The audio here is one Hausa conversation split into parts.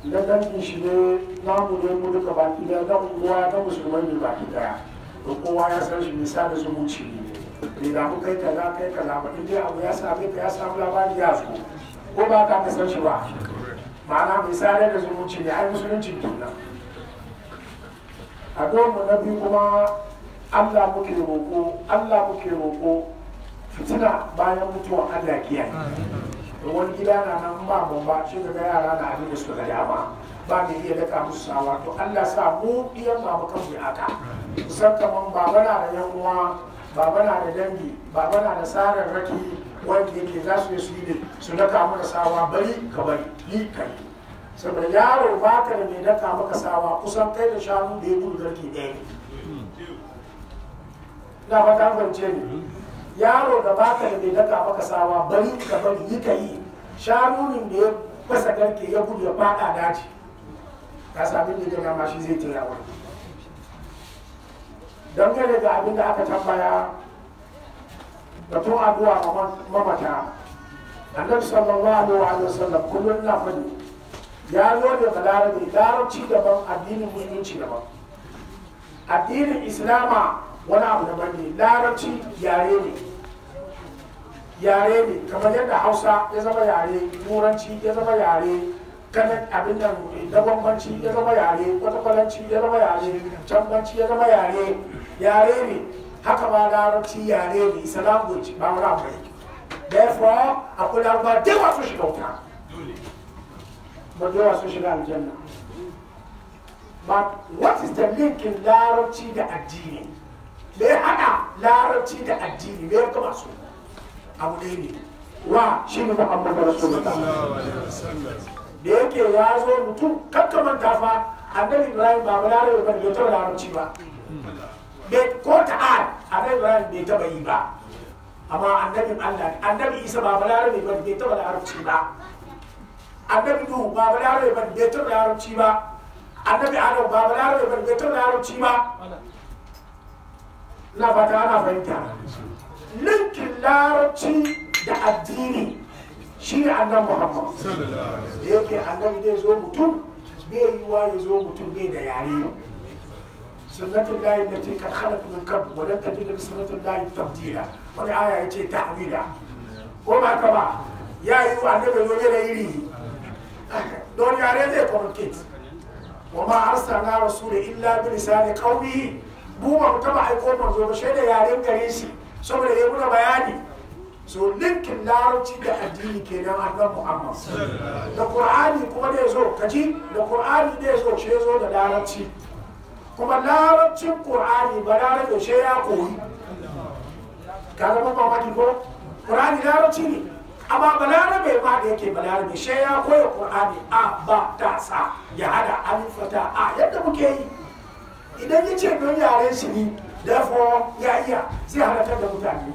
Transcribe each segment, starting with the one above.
na dangin shi ne namu ne mu duka baki daya na unguwa na musulmai ne baki daya to kowa ya san shi nisa da zumunci ne da mu kai kaza ba in dai abu ya same ka ya samu labari ya zo ko ba ka san shi ba ma'ana misali da zumunci ne ai musulunci kenan a mu na biyu kuma Allah muke roƙo fitina bayan mutuwa Allah kiyaye wani gida na nan ba bomba shi ga yara na abin da suka ga dama ba mai iya daka musu sawa to Allah sa mu iyan babu kan mu haka kusan kaman baba na da yan uwa baba na da dangi baba na da sarar raki wanda yake za su yi su yi su daka mana sawa bari ka bari yi kai saboda yaro ba ka da mai daka maka sawa kusan kai da shanu da ya gudu garke ɗaya ne na ba ta fahimce ni yaro da ba ka da mai daka maka sawa bari ka bari yi ka yi shanunin da ya fasa garke ya gudu ya fada daji ka sami da gina ma shi zai tira wani dangane da abin da aka tambaya batun addu'a mamata annabi sallallahu alaihi wasallam kullum na fadi ya zo da balarabe larabci daban addinin musulunci daban addinin islama wani abu daban ne larabci yare ne kamar yadda hausa ya zama yare turanci ya zama yare kanan abin nan dabambanci ya zama yare kwatafalanci ya zama yare cambanci ya zama yare ne haka ba larabci yare ne isa language ba wani abu ne therefore akwai laraba da yawa sun shiga wuta ba da yawa sun shiga aljanna but what is the link in larabci da addini me ya haɗa larabci da addini me ya kama su abu ɗaya ne wa shi ne Muhammadu Rasulullah da yake ya zo mutum kakkamanta fa annabi Ibrahim ba balarabe ba bai taɓa larabci ba ko ta'al annabi Ibrahim bai taɓa yi ba amma annabin Allah annabi Isa ba balarabe ba bai taɓa larabci ba annabi Nuhu ba balarabe ba bai taɓa larabci ba annabi Adam ba balarabe ba bai taɓa larabci ba na fata ana fahimta linkin larabci da addini shi ne annan Muhammad da yake annabi zai zo mutum bai yi wa ya zo mutum bai da yare sunnatul lahi da ce kan khalaq min qabl wa lam tajid li sunnatul lahi tabdila wani aya yace ta'wila ko ba ka ba ya yi wa annabi zo da iri don yare zai communicate wa ma arsalna rasula illa bi lisani qaumihi mu ba mu taba aiko manzo ba shaida yaren gare shi saboda ya muna bayani so linkin larabci da addini kenan annabi Muhammad da Qur'ani kuma da yazo kaji da Qur'ani da yazo shi yazo da larabci kuma larabcin Qur'ani ba larabci shi ya koyi kaga mun mamaki ko Qur'ani larabci ne amma balarabe ma da yake balarabe shi ya koyi Qur'ani a ba ta sa ya hada alifata a yadda muke yi idan ya ce don yaren shi ne therefore ya iya zai halatar da mutane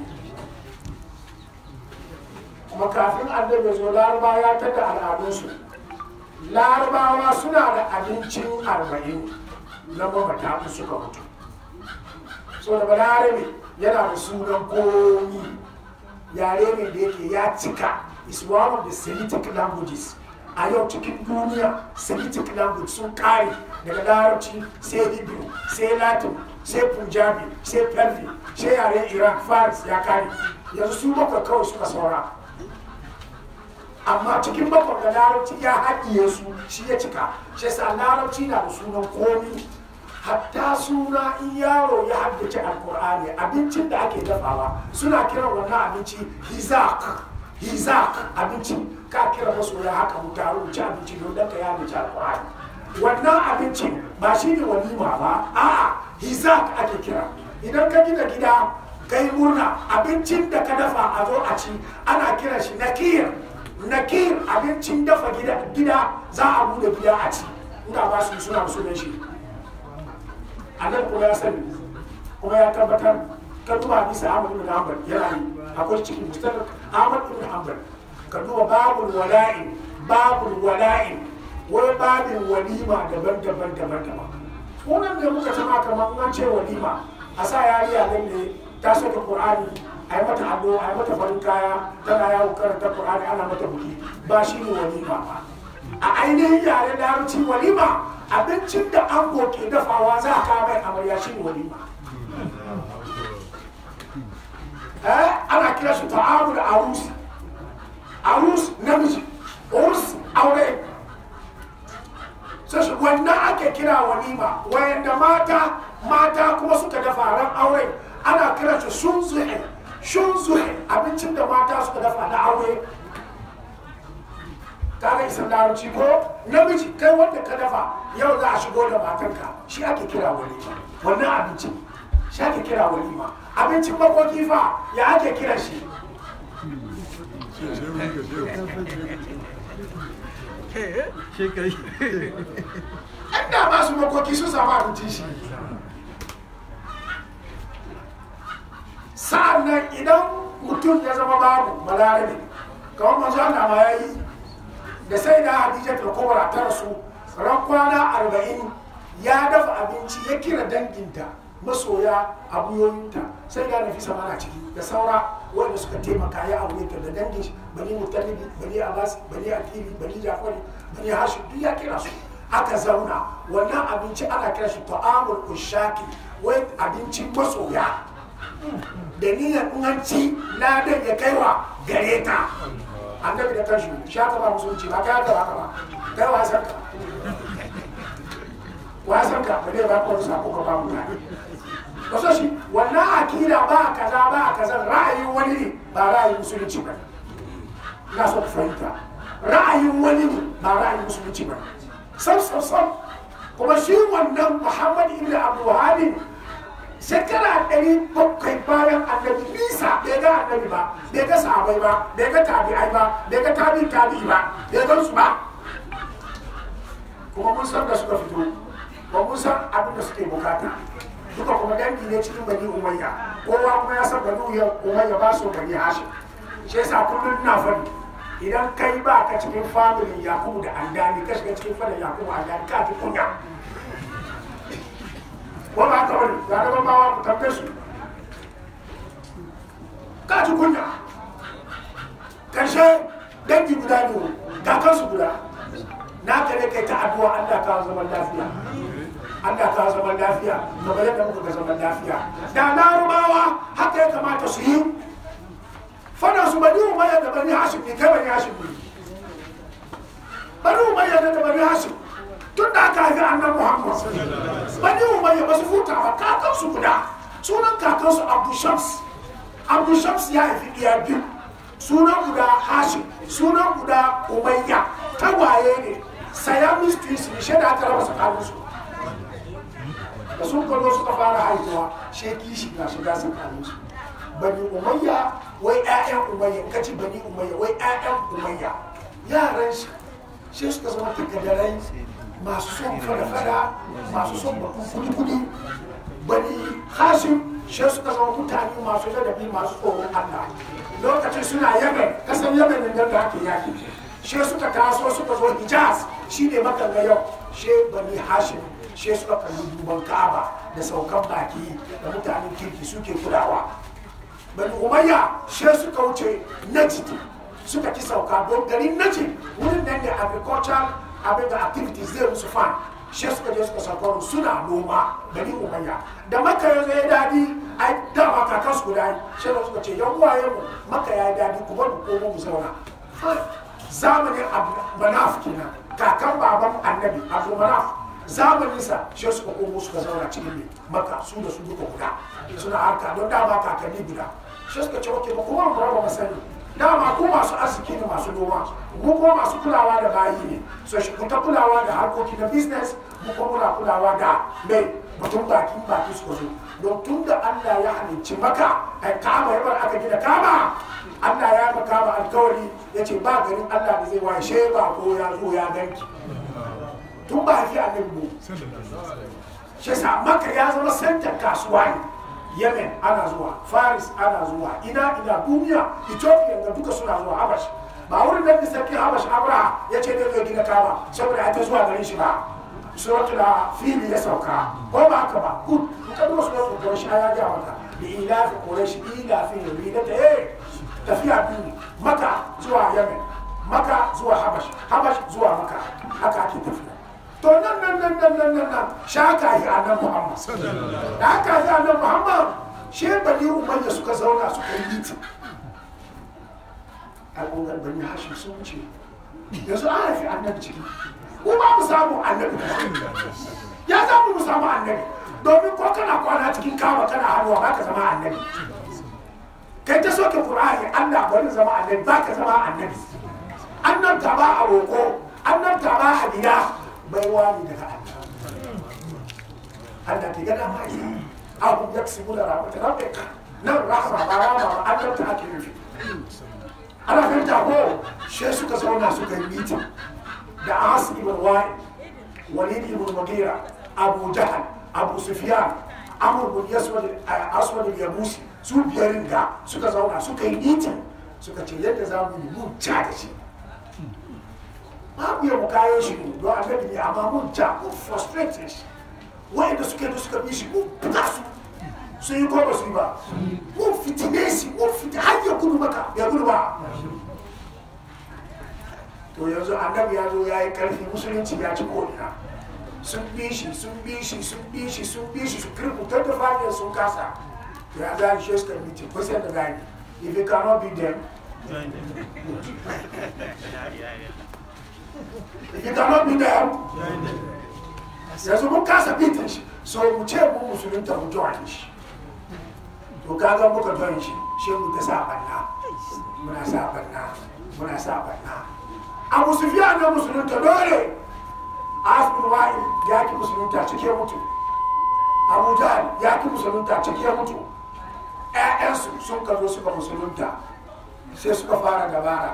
kuma kafin annabi zo laraba ya tada al'adunsu larabawa suna da abincin 40 na mamata da suka mutu so da balarabe yana da sunan komi yare ne da yake ya cika is one of the Semitic languages a yau cikin duniya Semitic language sun kare daga larabci sai Hebrew sai Latin sai Punjabi sai Persi sai yaren Iraq Faris ya kare yanzu su bakwai kawai suka saura amma cikin bakwai da larabci ya haɗiye su shi ya cika shi sa larabci na da sunan komi hatta suna in yaro ya haddace alkur'ani abincin da ake dafawa suna kiran wannan abinci hizak abinci ka kira masoya haka mu taru mu ci abinci don dan ka ya haddace alkur'ani wannan abincin ba shi ne walima ba a'a hizak ake kira idan ka gina gida kai murna abincin da ka dafa a zo a ci ana kira shi nakir abincin dafa gida za a bude gida a ci ina ba su suna sunan shi annabi kuma ya sani kuma ya tabbatar ka duba bisa Ahmad ibn Hanbal yana yi akwai cikin mustadrak Ahmad ibn Hanbal ka duba babul wala'i wai babin walima daban wannan da muka tama kamar an ce walima a sa yariya nan ne ta soka Qur'ani ai mata ado ai mata farin kaya tana yawo karanta Qur'ani ana mata buki ba shi ne walima ba a ainihin yaren larabci walima abincin da ango ke dafawa za a kawo mai amarya shi ne walima. Ana kira shi ta'amul arus, arus namiji, urs aure. Sai shi wannan ake kira walima, wayanda mata kuma suka dafa ran aure ana kira shi shunzuhe, abincin da mata suka dafa na aure. Kaga isan larabci ko namiji kai wanda ka dafa yau za a shigo da matanka shi ake kira walima. Wannan abincin shi ake kira walima. Abincin makoki fa ya ake kira shi. Inda ba su makoki sun samu abincin shi. Sa'an nan idan mutum ya zama babu balarabe kamar manzo Allah ma yayi da sai da Hadija ta Kubra ta rasu ran kwana 40 ya dafa abinci ya kira danginta masoya abuyoyinta sai da Nafisa mana ciki da saura wanda suka taimaka ya aure ta da dangin shi bani Mutalibi bani Abbas bani Akili bani Jafari bani Hashim duk ya kira su aka zauna wannan abinci ana kira shi ta'amul ushaki wai abincin masoya da niyyar in an ci ladan ya kaiwa gare ta. Annabi da kanshi shaka ba musulunci ba kai da haka ba kai wasan ka ba dai ba ko sa ko ba mu ne ba so shi wannan akida ba kaza ra'ayin wani ne ba ra'ayin musulunci ba. Ina so ku fahimta ra'ayin wani ne ba ra'ayin musulunci ba sam kuma shi wannan Muhammad ibn Abdul Wahhab shekara 700 bayan annabi Isa bai ga annabi ba bai ga sahabai ba bai ga tabi'ai ba bai ga tabi'i ba bai ga su ba kuma mun san da suka fito ba mun san abin da suke bukata duka kuma dangi ne cikin bani Umayya kowa kuma ya san bani Umayya ba su bani Hashim shi yasa kullum ina faɗi idan kai ba ka cikin family Yakubu da Andani ka shiga cikin family Yakubu Andani ka fi kunya wani haka wani ya gaba bawa ku tambaye su ka ci kunya karshe dangi guda ne kakansu guda na kare kai ta addu'a Allah ka zaman lafiya Allah ka zaman lafiya kamar yadda muka ga zaman lafiya da Larabawa haka ya kamata su yi fana su bani Umayya da bani Hashim ne kai bani Hashim ne bani Umayya da bani Hashim tun da aka haifi annan Muhammad bani Umayya ba su futa ba kakansu guda sunan kakansu Abdu Shams ya haifi iya biyu sunan guda Hashim sunan guda Umayya tagwaye ne Siamese twins ne shaida aka raba tsakaninsu da sun kwallo suka fara haihuwa sheki shi na shiga tsakaninsu bani Umayya wai 'ya'yan Umayya kaci bani Umayya wai 'ya'yan Umayya yaran shi suka zama takaddarai masu son fada masu son batun kudi bani Hashim shi suka zama mutane masu ladabi masu tsoron Allah lokacin suna Yemen kasan Yemen da ake yaki shi suka taso suka zo Hijaz shine makan ga yau shi bani Hashim shi suka kalli duban Ka'aba da saukan baki da mutanen kirki suke kulawa bani Umayya shi suka wuce Najd suka ki sauka don garin Najd wurin nan da agricultural abin da activities zai musu fan shi suka je suka sauka suna noma bani Umayya da Makka ya zai dadi ai dama kakansu guda shi da suka ce yan uwaye mu Makka ya dadi ku bar mu mu zauna zamanin Manaf kenan kakan baban annabi Abu Manaf zamaninsa shi suka komo suka zauna cikin Makka su da su duka guda suna harka don dama kakanni guda shi suka ce ok ba kuma mu raba masani dama ko masu arziki ne masu noma mu kuma masu kulawa da bayi ne so shi ta kulawa da harkoki na business mu kuma muna kulawa da mai batun baki suka zo don tun da Allah ya halicci maka ai Ka'aba ya bar aka gina Ka'aba Allah ya maka ba alkawari yace ba garin Allah da zai waye sheba ko ya zo ya ganki tun ba fi annabi mu shi sa maka ya zama center kasuwa ne Yemen ana zuwa Faris ana zuwa ina duniya Ethiopia da duka suna zuwa Habash ba wurin da sarki Habash Abraha yace da zai gina Ka'aba saboda ya ta zuwa garin shi ba suratul fili ya sauka ko ba haka ba good ka duba suratul quraish ya ga maka bi ilafi quraish ilafi yuridata tafiya biyu maka zuwa Yemen maka zuwa habash zuwa maka haka ake tafiya to nan shaka yi annabi Muhammad da haka yi annabi Muhammad she bani umayya suka zauna suka yi miti al'ummar bani hashim sun wuce yanzu an haifi annabi ciki ko ba mu samu annabi ya za mu samu annabi domin ko kana kwana cikin kawa kana hannuwa ba ka zama annabi kai ta soke Qur'ani Allah bari zama annabi ba ka zama annabi annabta ba a roƙo annabta ba a biya bai wani daga Allah ke gana ma yi abu ya ci mula rahmatu rabbika nan rahma ba rahma annabta ake nufi ana fahimta ko she suka zauna suka yi mitin da As ibn Wa'il Walid ibn Mughira Abu Jahl Abu Sufyan Amr ibn Aswad al-Yabusi su biyarin da suka zauna suka yi mitin suka ce yadda za mu yi mun ja da shi babu yau kayan shi don annabi ne amma mun ja mun frustrated wa'anda suka bi shi mun fita su sun yi ko ba su yi ba mun fitine shi mun fita har ya gudu maka ya gudu ba to yanzu annabi ya zo ya yi karfi musulunci ya ci kodina sun bi shi su kirkutar da fadiyar sun kasa to ya za shi suka miti kusan da gani if you cannot be them join them if you cannot be them join them yanzu mun kasa bitin shi so mu ce mu musulunta mu join shi to kaga muka join shi mu ta sa banna muna sa banna Abu Sufyan na musulunta dole As bin Wa'il ya ki musulunta cike mutu Abu Jahl ya ki musulunta cike mutu ƴaƴansu sun kazo suka musulunta sai suka fara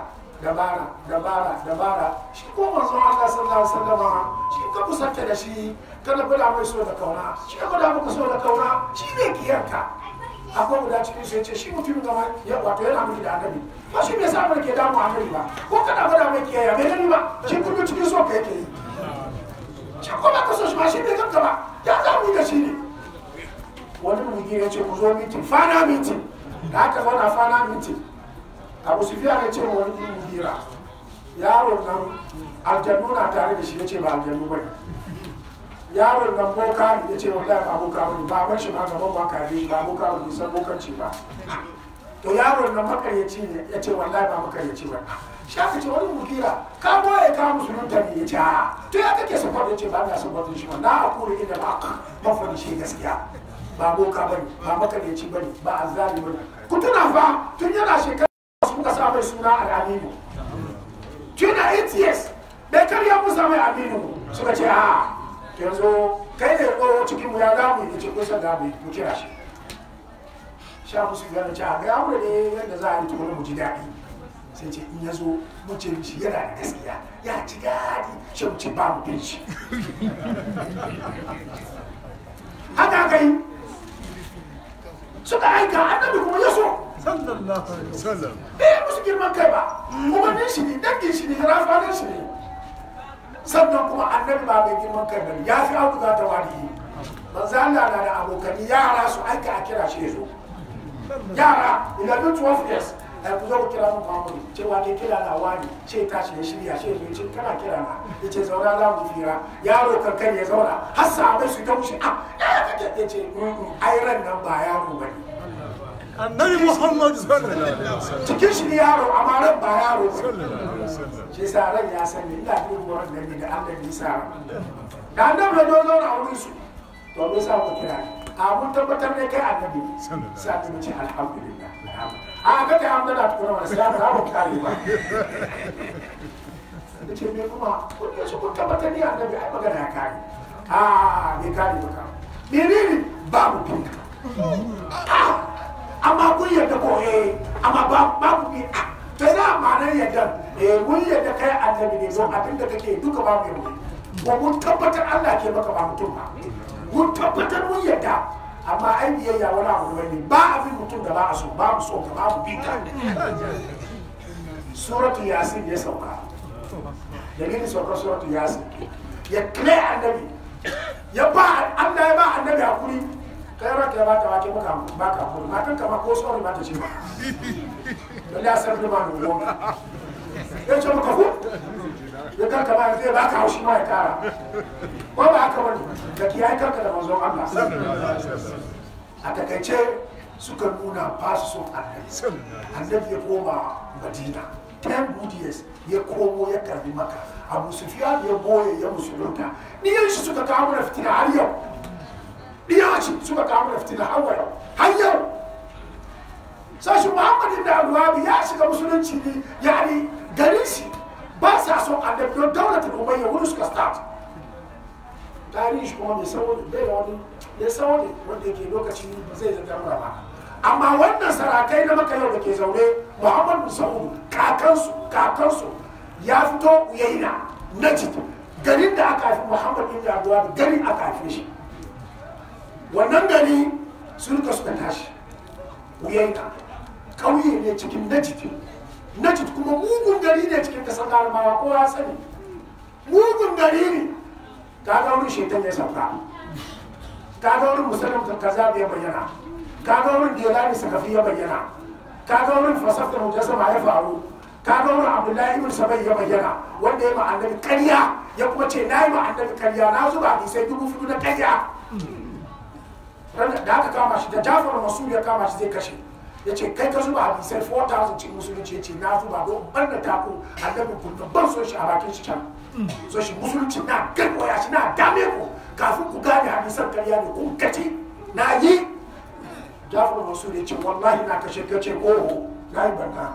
dabara shi ko manzon Allah sallallahu alaihi wasallam shi ka kusanta da shi kana gwada mai so da kauna shi ka gwada maka so da kauna shi ne kiyarka akwai guda cikin su yace shi mutum gama ya wato yana miki da annabi ba shi bai samu ke damu annabi ba ko kana gwada mai kiyaya bai gani ba shi kullum cikin so ka yake yi shi ko ba ka so shi ba shi bai kanka ba ya za mu yi da shi ne wani mugi ya ce ku zo mitin fana mitin da aka zauna fana mitin Abu Sufyan ya ce wa wani mugira yaron nan aljannu na tare da shi ya ce ba aljannu bane yaron nan boka ya ce wallahi ba boka bane ba ban shi ma gaban ba kare ba boka bane san bokanci ba to yaron nan makaryaci ne ya ce wallahi ba makaryaci ba shi aka ce wani mugira ka boye ka musulunta ne ya ce a to ya kake support ya ce ba na support shi ba na hakuri inda ba mafani shi gaskiya ba boka bane ba makaryaci bane ba azzali bane ku tuna fa tun yana shekara suka sa mai suna al'aminu tun da 8 years bai karya musa mai aminu suka ce a yanzu kai ne ko cikin mu ya gamu ya ce kusa da mu kira shi sha musu yana ce a ga mu ne yadda za a yi tukuna mu ji daɗi sai ce in ya zo mu ce shi yana da gaskiya ya ci daɗi shi mu ce ba mu bin shi haka kai suka aika annabi kuma ya so sallallahu alaihi wasallam musu girman kai ba kuma ne shi ne dangin shi ne rafanin shi ne sannan kuma annabi ba mai girman kai bane ya fi auduga ta wani manzo Allah na da abokani yara su aika a kira shi yazo yara ina da 12 years ku zo ku kira mun Muhammad cewa ke kira na wani ce tashi ya shirya shi yazo ce kana kira na yace zauna za mu fira yaro kankan ya zauna har sahabbai su ta mushi ya kake yace ai ran nan ba yaro bane annabi Muhammad sallallahu alaihi wasallam cikin shi yaro amma ran ba yaro sallallahu alaihi wasallam shi sa ran ya sani ina bin wannan ne da Allah ya sa da annabi da zo na wurin su to me sa ku kira a mun tabbatar ne kai annabi sai mu ce alhamdulillah a ka ta hamda da kuma wani sai ba mu kare ba da ce me kuma kun ne su kun tabbatar ne annabi ai magana ya kare a me kare ba menene babu pinka amma kun yadda ko amma ba ku bi to da ma'anar yadda mun yadda kai annabi ne don abin da kake duka ba mu yi ko mun tabbatar Allah ke maka ba mutum ba mun tabbatar mun yadda amma ai biyayya wani abu ne ba abin mutum da ba a so ba mu so ka ba mu bi ka suratu yasin ya sauka dalilin saukar suratu yasin ya kire annabi ya ba Allah ya ba annabi hakuri kai ranka ya bata wake baka hakuri matan kama ko sorry ba ta ce ba lalle a san da ba mu goma ya ce maka fu ya kanka ba zai baka haushi ma ya kara ko ba haka wani da kiyaye kanka da manzon Allah a takaice suka nuna ba su son annabi ya koma Madina 10 good years ya komo ya karbi maka Abu Sufyan ya boye ya musulunta niyan shi suka kawo mana fitina har yau niyan shi suka kawo mana fitina har yau sashi Muhammad da Alhaji ya shiga musulunci ne yani garin shi ba sa son annabi don daulatul umayya wani suka start tarihi shi kuma mai sauri bai da wani ya sauri wanda yake lokaci ba zai zanga mura ba amma wannan sarakai na maka yau da ke zaune Muhammad bin Saud kakansu ya fito Uyayna Najd garin da aka haifi Muhammad bin Abdullah garin aka haife shi wannan gari suka tashi Uyayna kauye ne cikin Najd kuma mugun gari ne cikin kasar Larabawa ko ya sani mugun gari ne ka ga wurin shaitan ya sauka ka ga wurin musulun kaza ya bayyana ka ga wurin Gelani Sakafi ya bayyana ka ga wurin Fasaf da Mujassama ya faru ka ga wurin Abdullahi ibn Sabai ya bayyana wanda ya ma annabi ƙarya ya kuma ce na yi ma annabi ƙarya na zuba hadisai 4,000 na ƙarya da aka kama shi da Jafar Masul ya kama shi zai kashe ya ce kai ka zuba hadisai 4,000 cikin musulunci ya ce na zuba don ban da taku annabi kun ban so shi a bakin shi can so shi musulunci na garwaya shi na dame ku kafin ku gane hadisan ƙarya ne kun gaci na yi Jafar Masul ya ce wallahi na kashe ka ce oho na yi banna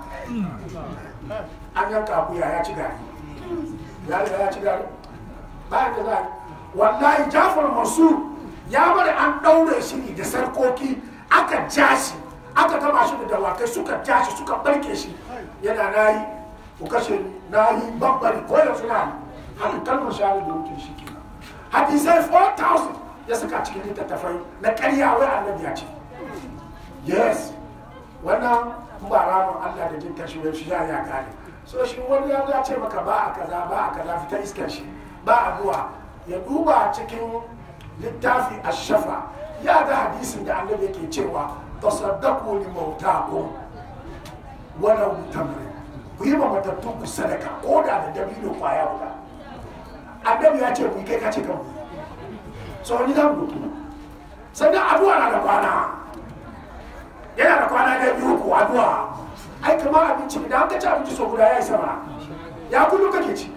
an yanka akuya ya ci gari ya ci gari bayan da za wallahi Jafar Masul ya bari an ɗaure shi ne da sarkoki aka ja shi aka gama shi da dawakai suka ja shi suka barke shi yana na yi ku kashe ni na yi babbari ko yanzu na yi haka kalmar shahada da mutum shi kenan hadisai 4,000 ya saka cikin littattafai na ƙarya wai annabi ya ce yes wannan ba ramin Allah da jin kashi wai shi ya gane so shi wani ya ce maka ba a kaza fita iskar shi ba addu'a ya duba cikin littafi ash-shafa ya ga hadisin da annabi yake cewa tasaddaqu li mautakum walau tamrin ku yi matattun ku sadaka ko da dabino kwaya guda annabi ya ce ku kai ka ce kan so ni zan gudu sannan addu'a na da kwana yana da kwana da biyu ko addu'a ai kamar abinci idan ka ci abinci so guda ya yi sama ya kullum kake ci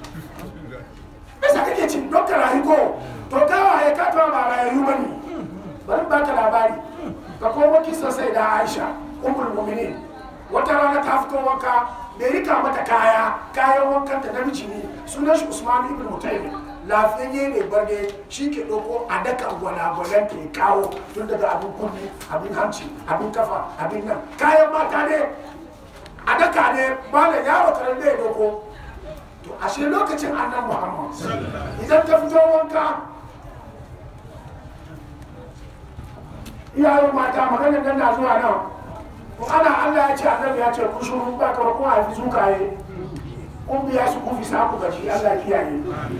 bisa kake ci don ka rayu ko to gawa ya ka tawa ba rayu bane bari ba ka labari ka koma kisa sai da Aisha ummul mu'minin wata rana ta fito wanka bai rika mata kayan wankan ta namiji ne sunan shi Usman ibn Mutawa lafiyayye ne barde shi ke ɗauko a daka gwalagwalan ke kawo tun daga abin kunni abin hanci abin kafa abin nan kayan mata ne a daka ne malam yaro karan da ya ɗauko to ashe lokacin annan Muhammad idan ta fito wanka iyayen mata maganar nan na zuwa nan ko ana Allah ya ce annabi ya ce kun shuru ba ka ba kun haifi sukaye kun biya su kun fi sa ku gaji Allah kiyaye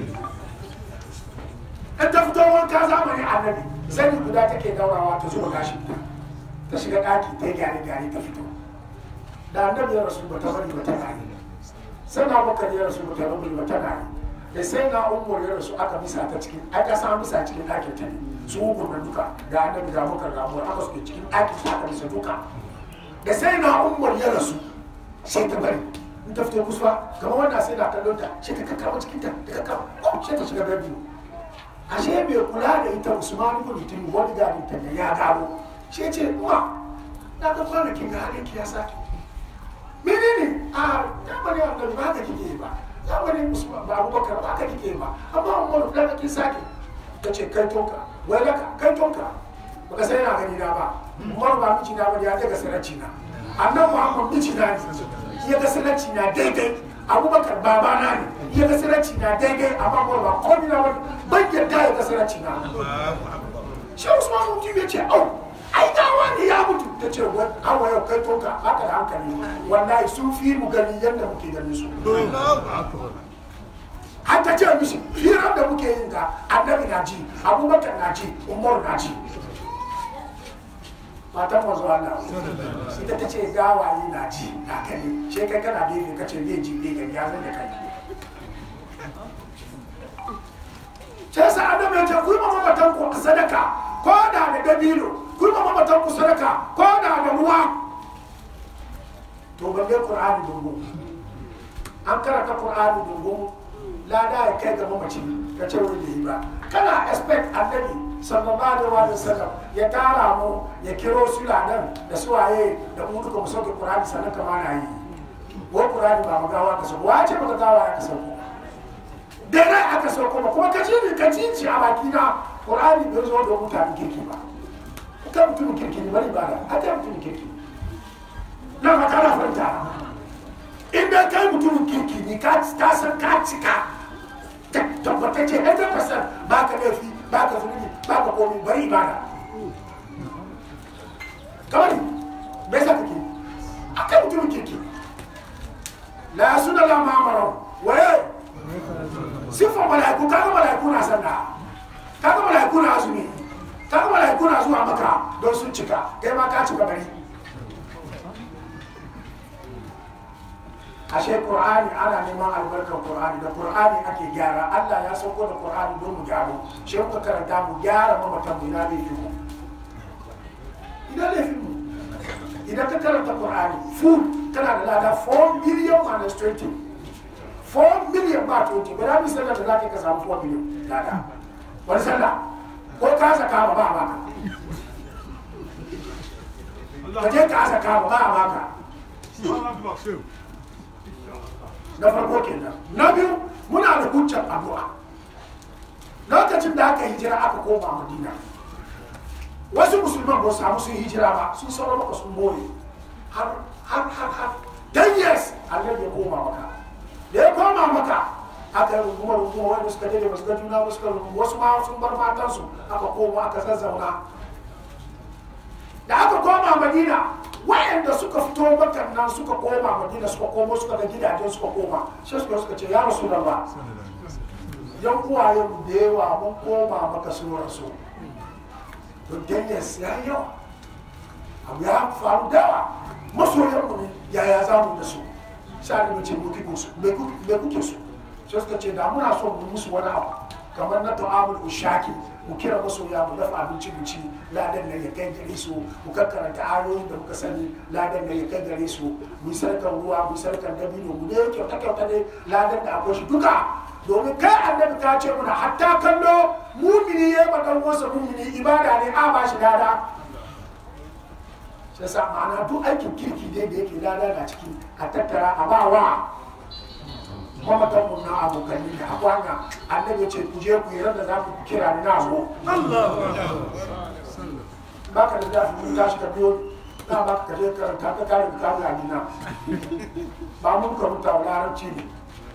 in ta fito wanka zamanin annabi sani guda take daurawa ta zuba gashi ta shiga daki ta gyare ta fito da annabi ya rasu ba ta bari ba ta gari sai na bakar ya rasu ba ta bari ba ta gari da sai na umar ya rasu aka bisa ta cikin aka sa bisa cikin ɗakin ta ne su hukumar duka da annabi da bakar da umar aka suke cikin ɗakin su aka bisa duka da sai na umar ya rasu sai ta bari in ta fito kusa kamar wanda sai na kallon ta sai ta kakkawa cikin ta ta kakkawa sai ta shiga biyu ashe mai kula da ita Usman ibn Mutum wani gari ta ne ya gano shi ce uwa na ga kwanakin ga halin ki ya sake menene a zamanin annabi ba ka kike ba zamanin Usman ba Abubakar ba ka kike ba amma Umar da kake sake ta ce kai tonka wai laka kai tonka baka sai na gani na ba Umar ba miji na ba ya daga sarraci na annabi Muhammad miji na ne ya ga sarraci na daidai Abubakar baba na ne ya ga sarraci na daidai amma Umar ba komai na ba ban yarda ya ga sarraci na shi Usman mutum ya ce au ai gawa ne ya mutu ta ce awa yau kai tonka haka da hankali wallahi sun fi mu gani yadda muke ganin su har ta ce mishi hirar da muke yin ga annabi na ji Abubakar na ji Umar na ji matan manzo Allah ita ta ce gawaye na ji na gani she kai kana gefe ka ce zai ji bai gani ya zan da kai sai sa adam ya ce ku yi mamatan ku sadaka ko da dabino ku yi mamatan ku sadaka ko da ruwa to balle Qur'ani dungu an karanta Qur'ani dungu lada ya kai ga mamaci ka ce wani da yi ba kana expect annabi sallallahu alaihi wasallam ya tara mu ya kiro su ladan da suwaye da mu duka mu sauke Qur'ani sanan kama na yi ko Qur'ani ba magawa ka sauko wace ba gawa ya ka sauko da rai aka sauko ba kuma ka ci a baki na Qur'ani bai zo da mutane kirki ba ka mutum kirki ne bari bada aka mutum kirki na makara fanta in da kai mutum kirki ne ka san ka cika tabbatacce 100% ba ka laifi ba ka zunubi ba ka komi bari ibada kamar bai sa kake akai mutum kirki la yasuna la ma'amara waye sifar malaiku kaga malaiku na sanda kaga malaiku na azumi kaga malaiku na zuwa maka don sun cika kai ma ka cika bari ashe Qur'ani ana neman albarkar Qur'ani da Qur'ani ake gyara Allah ya sauko da Qur'ani don mu gyaro shi muka karanta mu gyara mamatan mu ina laifin mu idan ka karanta Qur'ani food kana da lada 4 million minus 20 4 million ba 20 ba da sallar da zaka ka samu 4 million lada wani sallah ko ka saka ba ba ka je ka saka ba ka na farko kenan na biyu muna da hujjar addu'a lokacin da aka hijira aka koma Madina wasu musulman ba su samu sun hijira ba sun sauro maka sun more har 10 years Allah ya koma maka da ya koma maka aka yi runguma wanda suka dade basu ga juna ba suka runguma wasu ma sun bar matansu aka koma aka zazzauna da aka koma Madina wayanda suka fito makan nan suka koma Madina suka komo suka ga gidajen suka koma sai suka ce ya Rasulullah yan uwayen da yawa mun koma maka sun rasu to dennis ya yi yawa abu ya faru dawa masoyan mu ne yaya za mu da su sai mu ce mu kuke su me kuke su sai suka ce da muna so mu musu wani abu kamar na ta'amul ushaki mu kira masoya mu dafa abinci mu ci ladan nan ya kai gare su mu karanta ayoyin da muka sani ladan nan ya kai gare su mu sarkar ruwa mu sarkar dabino mu ne kyauta ne ladan da akwai shi duka domin kai annabi ka ce muna hatta kallo mumini ya ba dan wasa mumini ibada ne a ba shi lada sai sa ma'ana duk aikin kirki ne da yake lada na ciki a tattara a bawa mamatan mu na abokanni da akwanga annabi ce ku je ku yi da za ku kira ni na zo baka da dafi mun tashi ka biyo na baka ka je karanta ka kare ka ga ni na ba mun ka rubuta larabci ne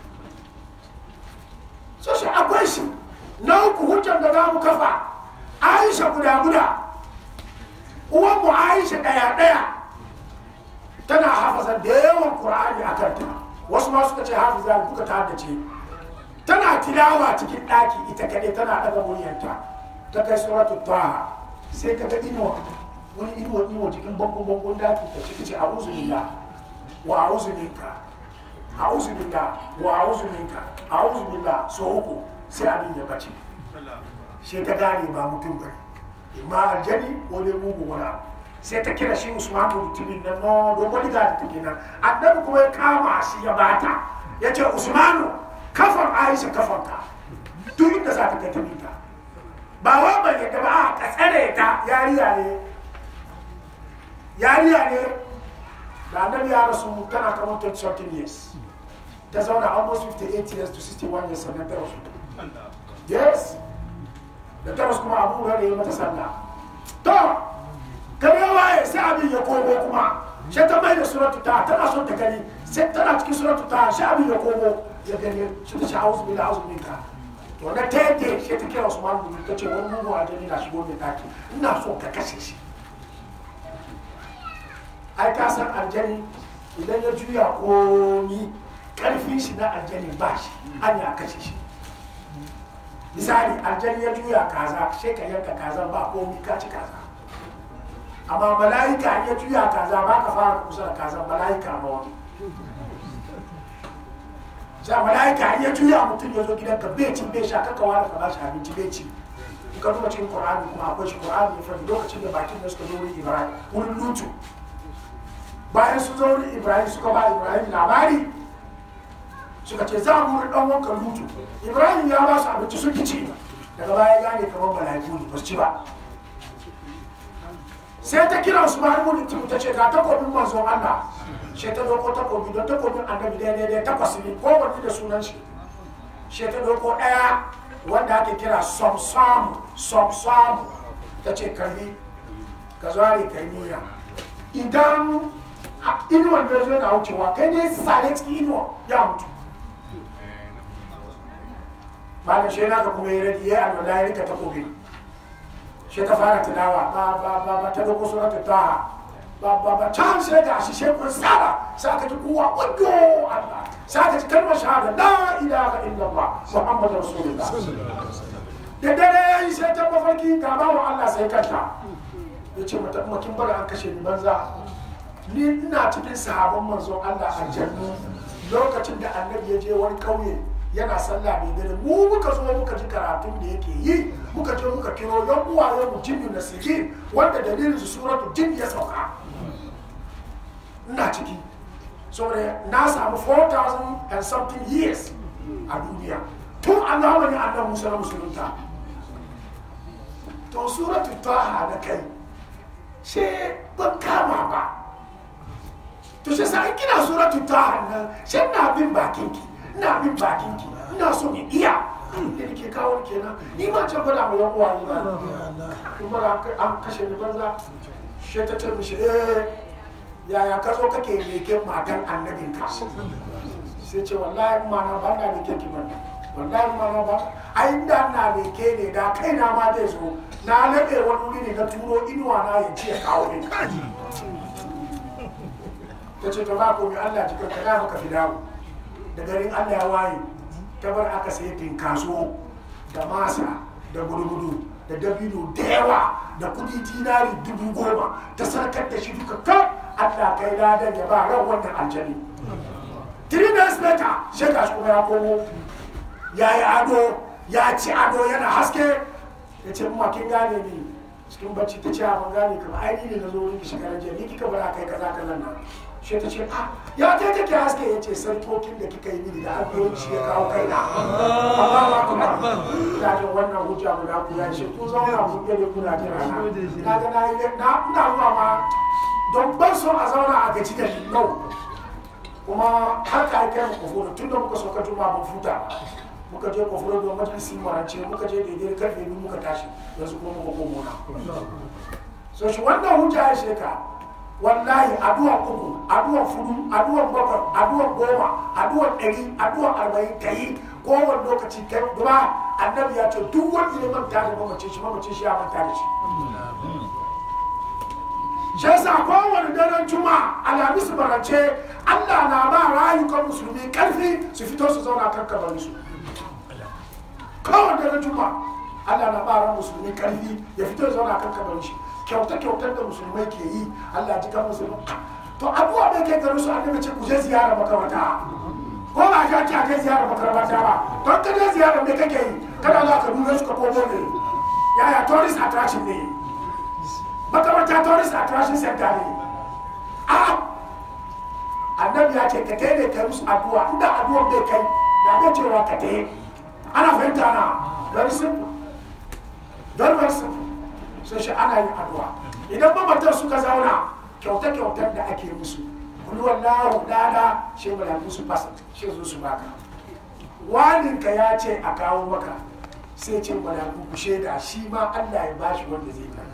so shi akwai shi na uku hujjar da za mu kafa Aisha guda uwan mu Aisha daya tana hafazar da yawan Qur'ani a kanta wasu ma suka ce hafiza duka ta haddace tana tilawa cikin daki ita kadai tana daga muryarta ta kai suratul taha sai ka ga wani inuwa cikin bangon daki ta ciki ce a'udhu billah wa a'udhu minka a'udhu billah wa a'udhu minka a'udhu billah so uku sai abin ya bace sai ta gane ba mutum bane imma aljani ko dai mugu wani sai ta kira shi Usman mutumin nan no don wani da take nan annabi kuma ya kama shi ya bata ya ce Usmanu kafan Aisha kafanka duk inda za ta kai ta bita ba wa ban yadda ba ka tsare ta yariya ne da annabi ya rasu tana kamar 13 years ta zauna almost 58 years to 61 years sannan ta rasu yes da ta rasu kuma abu ya yi mata sallah to kare waye sai abin ya komo kuma sai ta mai da suratu ta tana son ta gani sai tana cikin suratu ta sai abin ya komo ya gani shi ta ce auzu billahi auzu minka to na tete sai ta kira Usman bin ta ce wani mugu aljani na shigo mai daki ina so ka kashe shi ai ka san aljani idan ya juya komi karfin shi na aljani ba shi an ya kashe shi misali aljani ya juya kaza sai ka yanka kaza ba komi ka ci kaza amma mala'ika ya juya kaza ba ka fara kusa da kaza mala'ika ma wani sai mala'ika ya juya mutum ya zo gidanka bai ci bai sha kaka wani ka bashi abinci bai ci in ka duba cikin Qur'ani kuma akwai shi Qur'ani ya faɗi lokacin da bakin da suka zo wurin Ibrahim wurin Lutu bayan sun zo wurin Ibrahim suka ba Ibrahim labari suka ce za mu wurin ɗan wanka Lutu Ibrahim ya ba su abinci sun ki ci daga baya gane kamar mala'iku ne ba su ci ba sai ta kira su ba mu mutum ta ce ga takobin manzon Allah sai ta doko takobi don takobin annabi daidai takwas ne ko wani da sunan shi sai ta doko ɗaya wanda ake kira somsamu ta ce karbi ka zare kai niyya idan inuwan da zai na wucewa kai ne sare cikin inuwa ya mutu ba da shi na ka kuma yi radi ya alwala ya rika takobi shi ta fara tilawa ba ta doko suratul taha ba can sai ga shi shekun sara sai aka ji kowa wajo Allah sai aka ji kalmar shahada la ilaha illallah muhammadu rasulullah da dare yayi sai ta mafarki ga bawa Allah sai kanta yace mata kuma kin bari an kashe ni banza ni ina cikin sahabban manzon Allah a jannu lokacin da annabi ya je wani kauye yana sallah mai dare mu muka zo muka ji karatun da yake yi muka je muka kiro yan uwaye mu jinnu nasihin wanda dalilin su suratul jin ya sauka ina ciki saboda na samu 4,000 and something years a duniya tun Allah wani annan musa na musulunta to suratul taha da kai she ban kama ba to shi sa kina suratul taha nan she na bin bakinki ina so ni iya da ke kawo kenan ni ma can fada mu yan uwa ni ba kuma an kashe ni banza she ta ce mishi yaya ka zo kake leken matan annabinka sai ce wallahi mana ba na leke ki mana wallahi mana ba ai da na leke ne da kaina ma zai zo na laɓe wani wuri ne na turo inuwa na ya ci ya kawo ne ta ce ta ba komai Allah jikin ka na maka fidawo da garin Allah ya waye ta bar aka sai tinkaso da masa da gudugudu da dabino da yawa da kudi dinari 10,000 ta sarkar da shi duka kan Allah kai ladan ya ba ran wannan aljani 3 days later sai ga shi kuma ya komo ya yi ado ya ci ado yana haske ya ce ma kin gane ni cikin bacci ta ce ban gane ka ba ai ni ne na zo wurin ki shekaran jiya ni kika bara kai kaza kaza nan sai ta ce ya kai kake haske ya ce sarkokin da kika yi mini da addu'o'i shi ya kawo kaina Allahu akbar ina jin wannan hujja guda ku ya ce ku zauna ku gane kuna jira na ga na ina zuwa ma don ban so a zauna a gaji da nau kuma har ka kai mu kofuro tun da muka sauka juma mun futa muka je kofuro don majalisi marance muka je daidai karfe biyu muka tashi yanzu kuma muka komo na so shi wannan hujja ya sheka wallahi addu'a uku addu'a fudu addu'a bakwai addu'a goma addu'a 100 addu'a 40 kai kowane lokaci kai duba annabi ya ce duk wanda ya manta da mamacin shi ya manta da shi shi yasa kowane daren juma'a alhamis barance Allah na ba rayukan musulmi karfi su fito su zauna kan kabarin su kowane daren juma'a Allah na ba ran musulmi karfi ya fito su zauna kan kabarin shi kyautar da musulmai ke yi Allah ji kan musulmi to abuwa bai kai garin su annabi ce ku je ziyara makaranta ko ba ka ta kai ziyara makaranta ba don ka je ziyara me kake yi kada za ka duba su ka komo ne yaya tourist attraction ne makaranta tourist attraction center ne annabi ya ce ka kai ne kai musu addu'a inda addu'a bai kai da bai cewa ka kai ana fahimta na very simple very simple sai shi ana yin addu'a idan mamatan suka zauna kyautar da ake musu kullu wallahu dada shi malaku su fasa shi zo su baka walinka ya ce a kawo maka sai ce malaku ku shaida shi ma Allah ya bashi wanda zai ka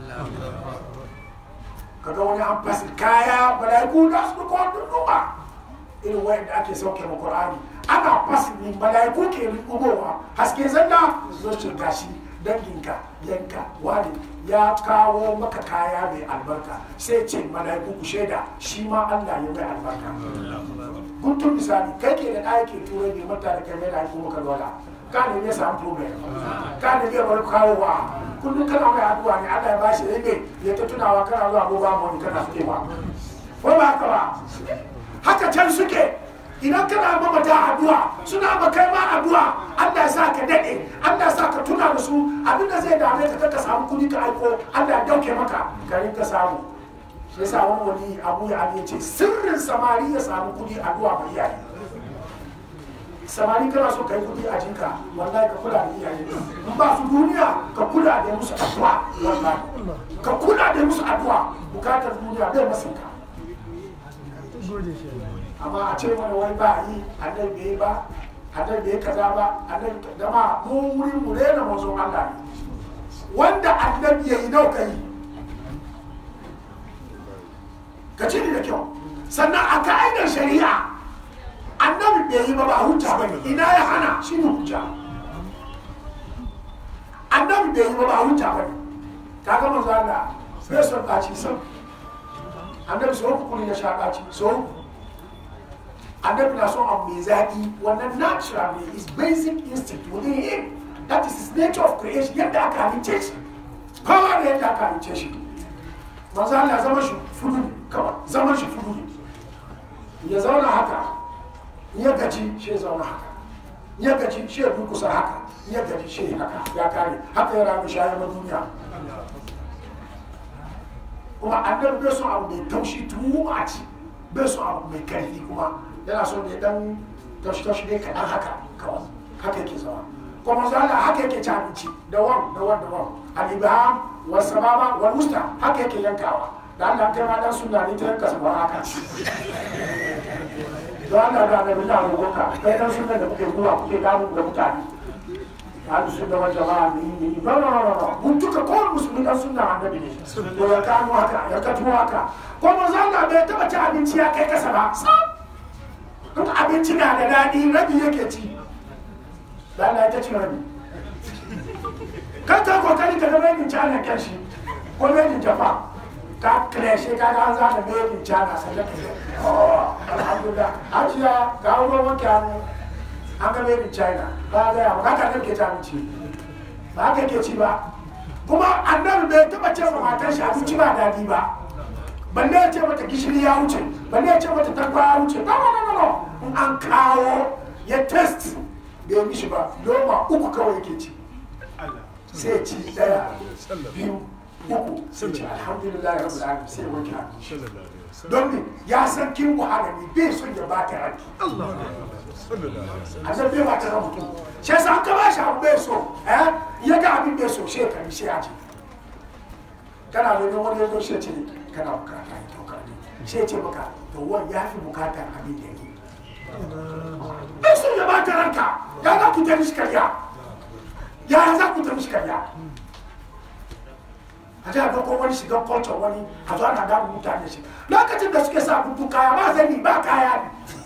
kaga wani an fasa kaya malaku da su ko duba irin wanda ake sauke mu Qur'ani ana fasa ni malaku ke rubuwa haske zalla zo shi gashi danginka yanka wani ya kawo maka kaya mai albarka sai ce malaiku ku shaida shi ma Allah ya mai albarka guntun misali kai ke da ɗaya ke turai ne mata da kai mai da maka lola ka ne samu problem ka ne bai bar kawowa kullum kana mai addu'a ne Allah ya bashi ne ya ta tunawa kana zuwa gobe mu kana fitewa ko ba haka ba haka can suke idan kana mamata addu'a suna ba kai ma addu'a Allah ya sa ka dade Allah ya sa ka tuna da su abinda zai dame ka samu kudi ka aiko Allah ya dauke maka garin ka samu shi yasa wani wani Abu ya ce sirrin samari ya samu kudi addu'a mai iyaye samari kana so kai kudi a jinka wallahi ka kula da iyaye in ba su duniya ka kula da musu addu'a wallahi ka kula da musu addu'a bukatar duniya bai masinka amma a ce mana wai ba yi annabi bai ba annabi bai kaza ba annabi dama mu wurin mu rena manzon Allah ne wanda annabi yayi nau kai ka ci da kyau sannan a ka'idar shari'a annabi bai yi ba ba hujja bane ina ya hana shi ne hujja annabi bai yi ba ba hujja bane kaga manzon Allah bai son kaci san annabi so ku ne ya sha kaci so annabi na son abu mai zaki wannan natural ne is basic instinct within him that is his nature of creation yadda aka halice shi kowa da yadda aka halice shi manzo Allah zama shi fudu kawai zaman shi fudu ne ya zauna haka ya gaji shi ya zauna haka ya gaji shi ya dukusa haka ya gaji shi haka ya kare haka ya rami shayar na duniya kuma annabi bai son abu mai taushi too much bai son abu mai karfi kuma yana son ne dan tashi ne kaɗan haka kawai haka yake zama kuma zala haka yake ci abinci da wan alibaham wasu sababa wani musta haka yake yankawa da Allah kai ma dan sunna ne ta yanka sabon haka don Allah da annabi na roƙonka kai dan sunna da kuke zuwa kuke gamu da mutane hadu sunna wal jama'a ni no mun tuka ko musulmi dan sunna annabi ne to ya kanu haka ya katu haka kuma zalla bai taba ci abinci ya kai kasa ba in abinci na da daɗi rabi yake ci da Allah ya ta ci rabi kan ta kokari ka ga mai China kan shi ko mai Japan ka kreshe ka ga an zana mai China sannan ka alhamdulillah ajiya ga ruwan wanke hannu an ga mai China ba ga ya ba ka ke ci abinci ba ka ke ci ba kuma annabi bai taba ce ma matar shi abinci ba daɗi ba balle ya ce mata gishiri ya wuce balle ya ce mata takwa ya wuce no in an kawo ya test bai mishi ba loma uku kawai yake ci sai ci daya biyu uku sai ci alhamdulillah ya rabu alamin sai wanke hannu don ne ya san kin wahala ne bai son ya bata ranki annabi bai bata ran mutum shi yasa an kaba shi abu bai so ya ga abin bai so shi ya kari shi ya ce kana da wani yanzu shi ce kana bukata ya to kare shi ce maka to wani ya fi bukatar abin da yake bai so ya bata ranka ya za ku tari shi karya ya za ku tari shi karya a ji a ga wani shiga culture wani a zo ana damu mutane shi lokacin da suke sa bubu kaya ba zani ba kaya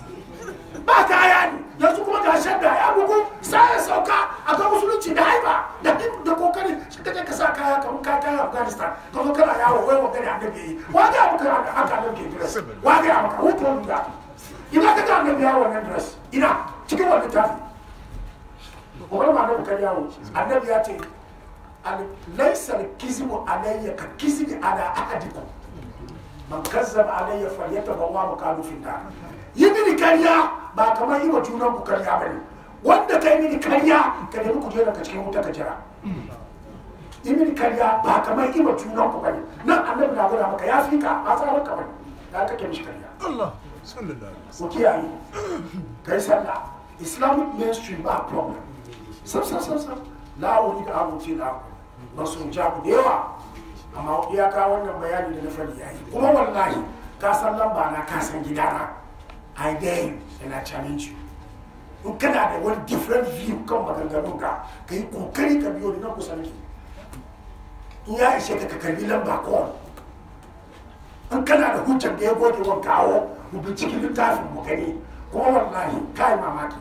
ne yanzu kuma ga shadda ya bugu sai ya sauka a ga musulunci da haiba da kokari shi kaje ka sa kaya kamar kaya Afghanistan ka zo kana yawo wai wanda ne annabi yi wa ga muka haka annabi ke dress wa ga maka wato wanda ina ka ga annabi yawo wannan dress ina cikin wannan tafi ko ma annabi kan yawo annabi ya ce laysa al-kizbu alayya ka kizbi ala ahadikum man kazzaba alayya falyatabawwa maqalu fi nar yi mini karya ba kamar yi wa junan ku karya bane wanda kai mini karya ka nemi ku jera ka cikin wuta ka jira yi mini karya ba kamar yi wa junan ku bane nan annabi na gwada maka ya fi ka ba sa maka bane ya kake mishi karya Allah sallallahu alaihi wasallam ku kiyaye kai sallah islamic mainstream ba problem sam la wuri da abuci da ba su jabu da yawa amma iyaka wannan bayani da na fadi yayi kuma wallahi ka san lamba na ka san gidana I dare you and I challenge you. In kana da wani different view kan maganganun ka yi kokari ka biyo ni nan kusa nake. In ya ishe ka karbi lamba ko in kana da hujjar da ya goge wa kawo mu binciki littafin mu gani kuma wallahi kai mamaki.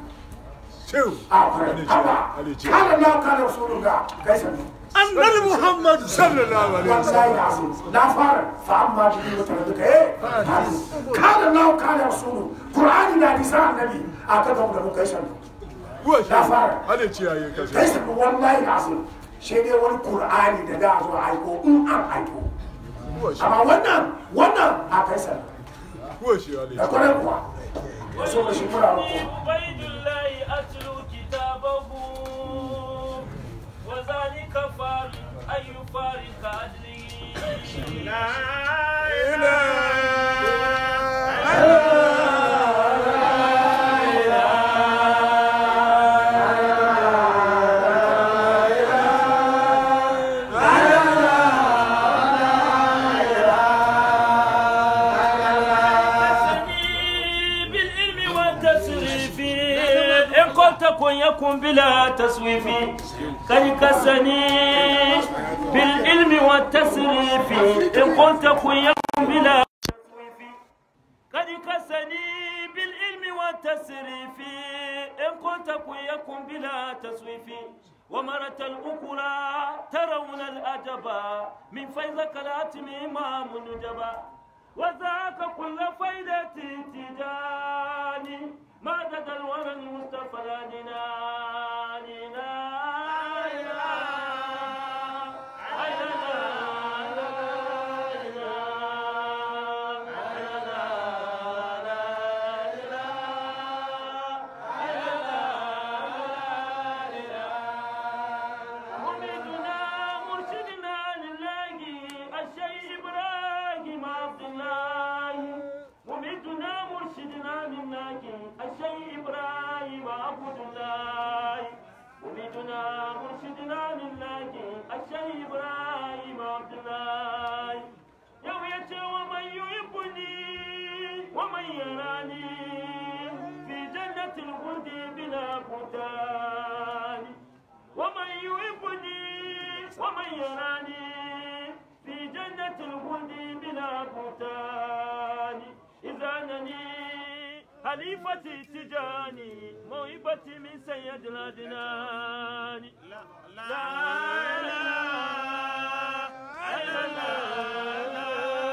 Kana na kana rasulullah kai sanu. Annabi Muhammad sallallahu alaihi wasallam la fara fa amma bi mutaraddika kana law kana rasulu qur'ani da hadisi annabi aka ga mu kai sanu na fara hade ciyaye kasa kai sai wallahi kasim shi dai wani qur'ani da da zo aiko in an aiko amma wannan a kai sai ko shi hade da kore kuwa so da shi fara ko ubaidullahi atlu kitabahu wa zalika fari ayu farika adli la يكن بلا تسويف قد كسني بالعلم والتسريف إن قلت كن يكن بلا تسويف قد كسني بالعلم والتسريف إن قلت كن يكن بلا تسويف ومرت الأخرى ترون الأجبا من فيضك الأتم إمام نجبا وذاك كل فيدة تجاني ما دد الورى المصطفى لنا الشيخ إبراهيم عبد الله مريدنا مرشدنا لله الشيخ إبراهيم عبد الله يوم يأتي ومن يحبني ومن يراني في جنة الخلد بلا بهتان ومن يحبني ومن يراني في جنة الخلد بلا بهتان إذا أنني خليفتي تجاني موهبتي من سيد الأدنان لا لا لا لا لا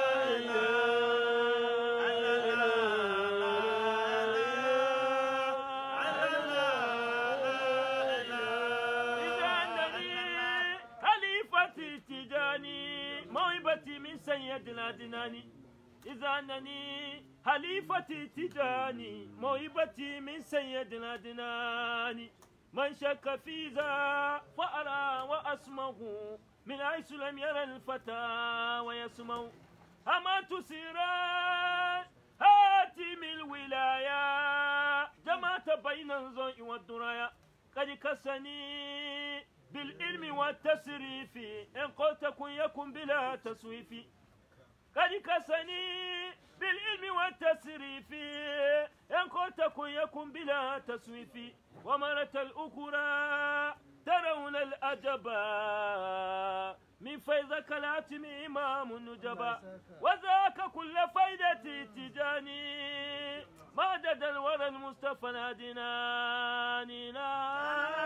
خليفتي تجاني موهبتي من سيد الأدنان إذا أنني خليفتي تجاني موهبتي من سيدنا دناني من شك في ذا فأرى وأسمه من حيث لم يرى الفتى ويسمع أما تسيران هاتم الولاية جمعت بين الزوء والدرايا قد كسني بالعلم والتسريف إن قلت كن يكن بلا تسويف قد كسني بالعلم والتسريف إن قلت كن يكن بلا تسويف ومرت الأخرى ترون الأجبا من فيضك الأتم إمام النجبا وذاك كل فيدة تجاني مدد الورى المصطفى نادناني لا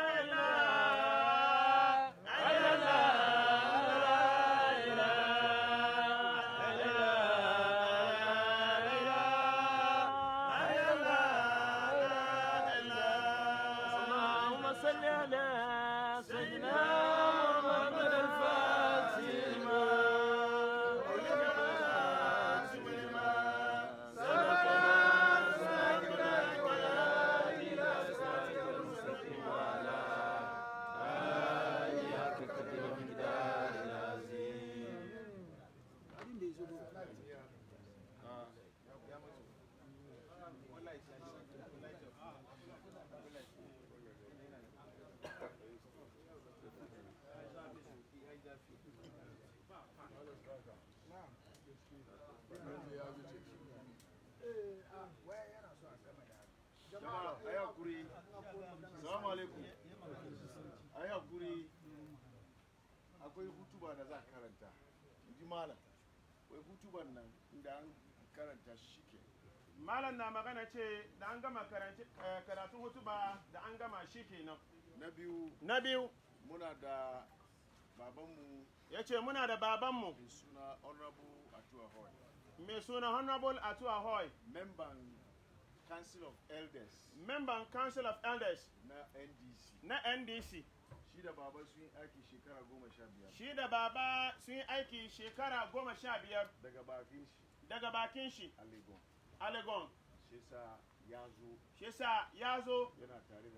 Assalamu alaikum. Ai hakuri akwai hutuba da za a karanta. Inji malam. Akwai hutuban nan inda an karanta shi ke. Malam na magana ce da an gama karatun hutuba da an gama shi kenan. Na biyu muna da babanmu ya ce muna da babanmu mai suna Honorable Atuwa Hoy. Mai suna Honorable Atuwa Hoy. Memban council of elders memban council of elders na NDC na NDC shi da baba sun yi aiki shekara 15 shi da baba sun yi aiki shekara 15 daga bakin shi shi a Legon shi sa ya zo yana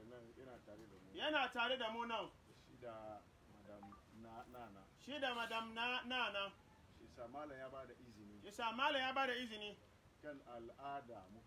tare da mu nan shi da madam nana shi sa malam ya bada izini kan al'ada mu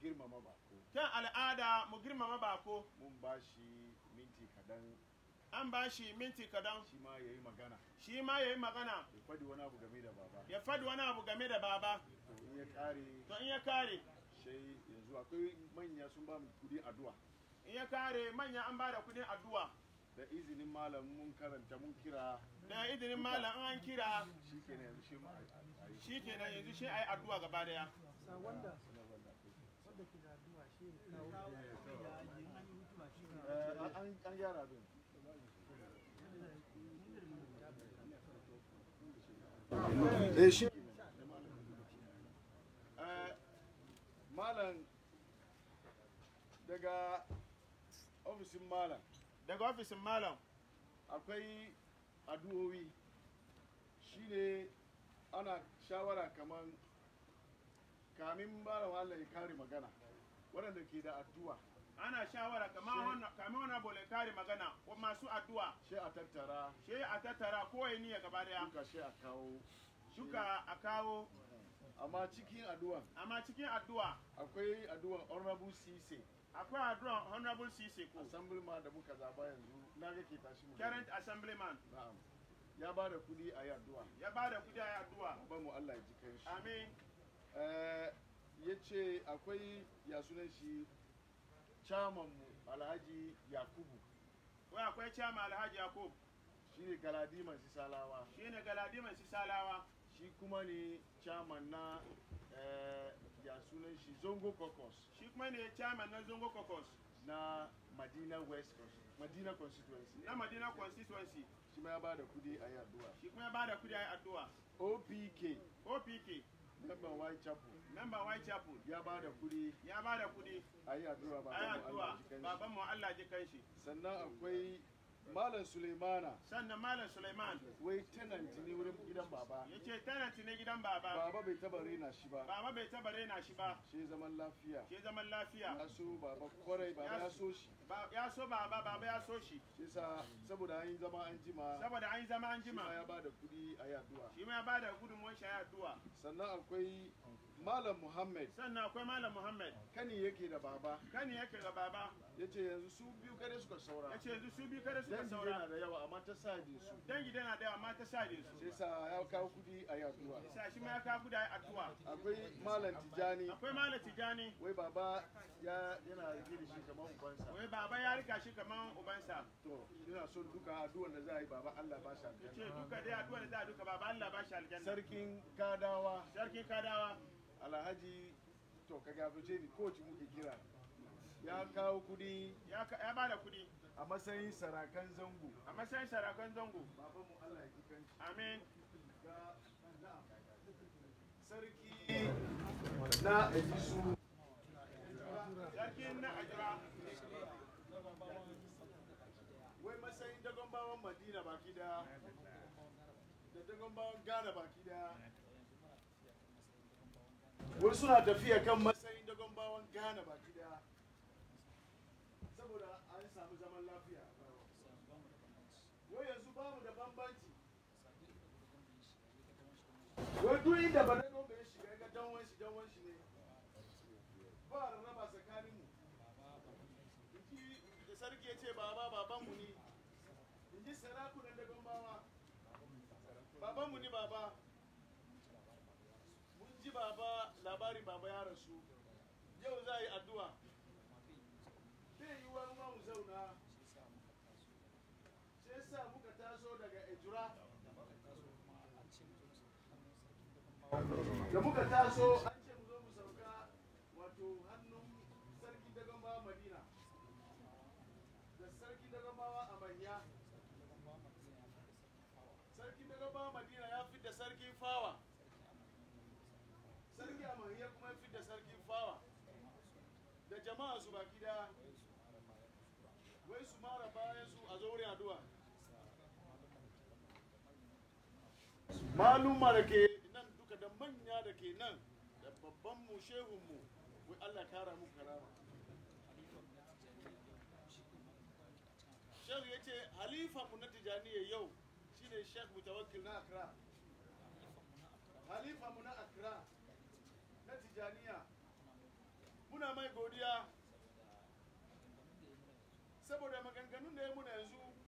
girmama bako mun ba shi minti kadan an ba shi minti kadan shi ma yayi magana ya fadi wani abu game da baba to in ya kare sai yanzu akwai manya sun ba mu kudin addu'a in ya kare manya an ba da kudin addu'a da izinin malam mun karanta mun kira da izinin malam an kira shikenan yanzu shi ayi addu'a gaba daya wanda ke da addu'a shi ne an gyara abin shi malam daga ofisin malam akwai addu'o'i shine ana shawara kaman kamin malam Allah ya kare magana waɗanda ke da addu'a ana shawara kamin wannan bole kare magana ko masu addu'a shi a tattara ko ya niyya gaba daya shuka a kawo amma cikin addu'a akwai addu'an honorable Cisse ko assemblyman da muka zaba yanzu na ga ke tashi mu current assemblyman na'am ya ba da kudi a yi addu'a ba mu Allah ya ji kai shi amin ya ce akwai ya sunan shi chairman mu Alhaji Yakubu akwai chairman Alhaji Yakubu shine galadiman sisalawa shi kuma ne chairman na ya sunan shi Zongo Caucus shi kuma ne chairman na Zongo Caucus na Madina constituency shi ma ya bada kudi a yi addu'a OPK member White Chapel ya bada kudi a yi addu'a baban mu Allah ji kai shi sannan akwai Malam Suleiman wai tenant ne wurin gidan baba yace tenant ne gidan baba bai taba rena shi ba shi zaman lafiya ya so baba kwarai baba ya so shi baba ya so shi sa saboda an yi zama an jima ya bada kudi a yi addu'a shi ma ya bada gudunmuwan shi a yi addu'a sannan akwai Malam Muhammed kani yake da baba yace yanzu su biyu kare suka saura yana da yawa amma ta sade su sai sa ya kawo kudi a yi addu'a akwai Malam Tijani wai baba yana rike da shi kamar ubansa baba ya rika shi kamar ubansa to ina son duka addu'ar da za a yi baba Allah ba shi aljanna duka dai addu'ar da za a duka baba Allah ba shi aljanna sarkin kadawa Alhaji to ka gabace ni coach muke kira ya kawo kudi ya bada kudi a matsayin sarakan zango baban mu Allah ya kikan shi amin sarki na Ejisu sarki na Ajira wai matsayin dagon bawan Madina baki da dagon bawan Ghana baki da wai suna tafiya kan matsayin dagon bawan Ghana baki da saboda an samu zaman lafiya wai yanzu ba mu da bambanci wai duk inda ba dagon bai shiga ga danwan shi ne ba raba tsakanin mu da sarki ya ce babanmu ne in ji sarakunan dagon babanmu ne baba mun ji baba labarin baba ya rasu yau za a yi addu'a zai yi wani mu zauna sai sa muka taso daga Ejura da muka taso an ce mu zo mu sauka wato hannun sarki dagon bawa Madina da sarki dagon bawa Amanya sarki dagon bawa Madina ya fi da sarkin Fawa sarki Amanya kuma ya fi da sarkin Fawa da jama'a su baki da wai su mara bayan su a zo wurin addu'a maluma da ke nan duka da manya da ke nan da babban mu shehun mu wai Allah kara mu karama shehu ya ce halifa mu na tijaniya yau shine Sheikh Mutawakkil na Accra halifa mu na Accra na tijaniya muna mai godiya saboda maganganun da ya muna